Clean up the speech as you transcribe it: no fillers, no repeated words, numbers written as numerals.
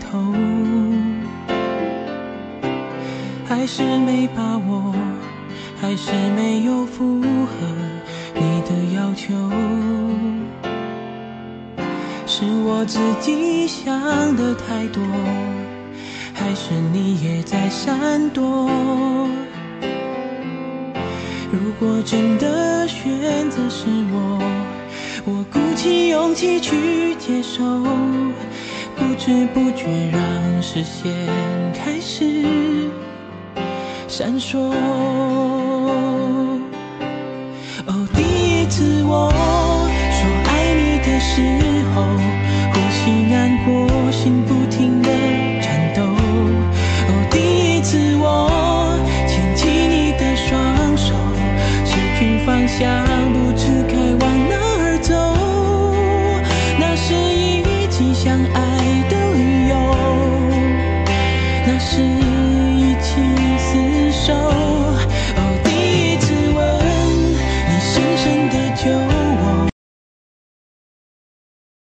头，还是没把握，还是没有符合你的要求，是我自己想的太多，还是你也在闪躲？如果真的选择是我鼓起勇气去接受，不知不觉让视线开始闪烁。哦，第一次我说爱你的时候，呼吸难过，心不停地颤抖。哦，第一次我牵起你的双手，失去方向，不知